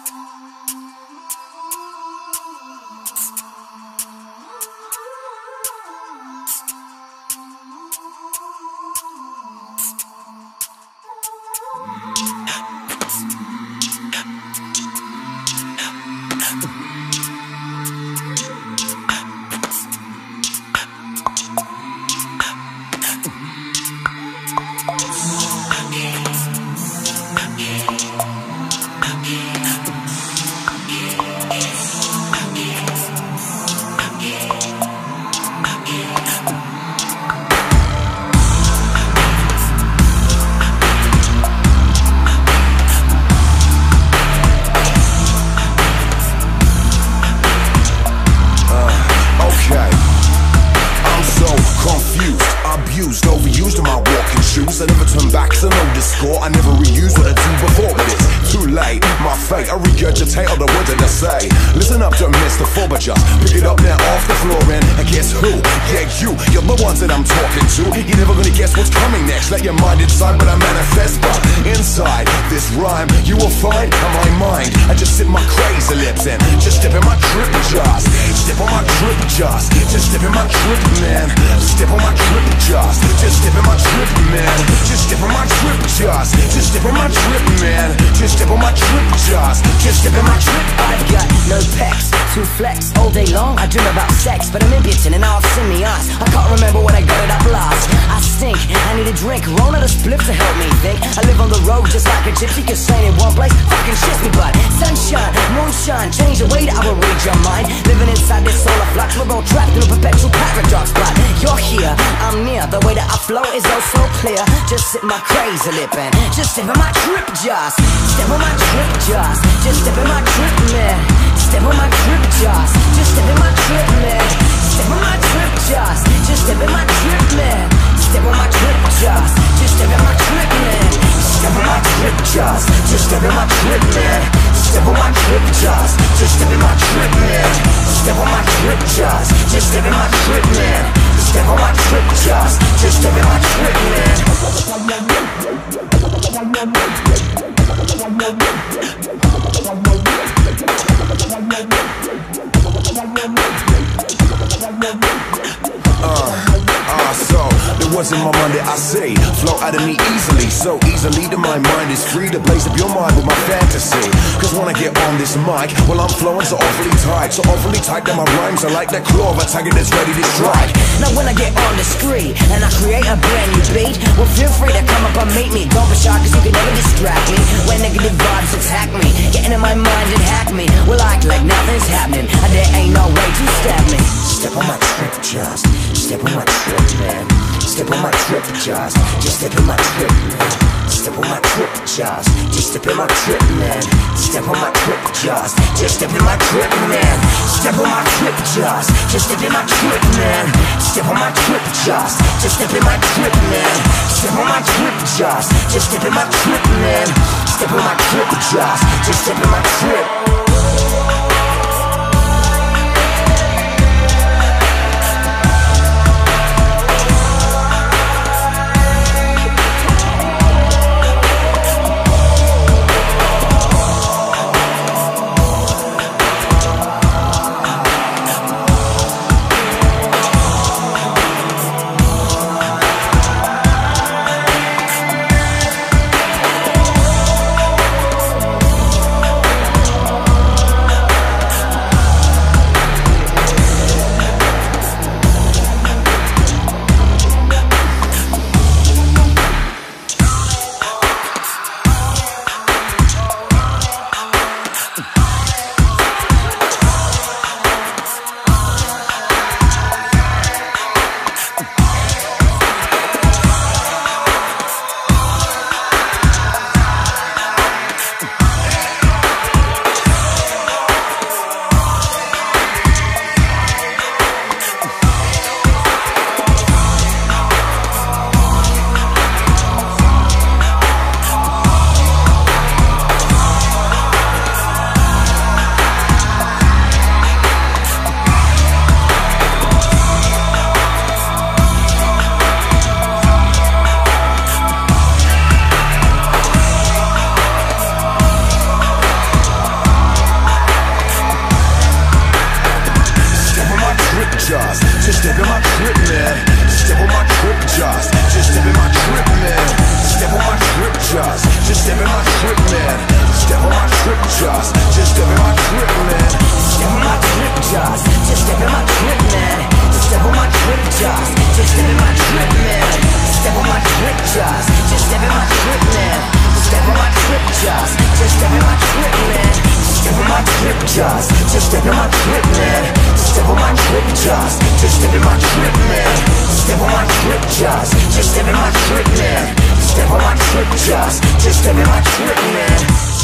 Overused in my walking shoes. I never turn back, so know the score. I never reuse what I do before, but it's too late. My fate, I regurgitate all the words that I say. Listen up, don't miss the fall, but just pick it up now off the floor and guess who? Yeah, you're the ones that I'm talking to. You're never gonna guess what's coming next. Let your mind inside, but I manifest. But inside this rhyme, you will find my mind. I just sit my crazy lips and just step in my trip, just step on my trip, just step in my trip, man. Step on my trip, just step in my trip, man. Just step on my trip, just step on my trip, man. Just step on my trip, just step in my trip. I've got no pecs to flex all day long. I dream about sex, but I'm impotent and now I've seen me eyes. I can't remember when I got it up last. I stink, I need a drink, roll out a spliff to help me think. I live on the road just like a gypsy, cause staying in one place fucking shits me. But sunshine, moonshine, change the way that I will read your mind. Living inside this solar flux, we're all trapped in a perpetual paradox. But you're here, I'm near, the way that I flow is oh so clear. Just sit my crazy lip and just step in my trip, just step on my trip, just step in my trip, man. Step on my trip, just step in my trip, man. Step on my trip, just step in my trip, man. Step on my trip, just step in my trip, man. Step on my trip, just step in my trip, man. Step on my trip, just step in my trip, man. Step on my trip, just step in my trip, man. Step on my trip, just step in my trip, man. So there was in my mind that I say flow out of me easily, so easily that my mind is free to blaze up your mind with my fantasy. Cause when I get on this mic, well I'm flowing so awfully tight that my rhymes are like that claw of a tiger that's ready to strike. Now when I get on the street and I create a brand new beat, well feel free to come up and meet me. Don't be shy cause you can never distract me. When negative vibes attack me, get into my mind and hack me, well I act like nothing's happening, and there ain't no way to stab me. Step on my trip, just step on my trip, man. Step on my trip, just step in my trip, man. Step on my trip, just step in my trip, man. Step on my trip, just step in my trip, man. Step on my trip, just step in my trip, man. Step on my trip, just step in my trip, man. Step on my trip, just step in my trip, man. Step on my trip, just step in my trip. just step in my trip, man. Step on my trip, just step in my trip, man. Step on my trip, just step in my trip, man. Step on my trip, just step in my trip, man.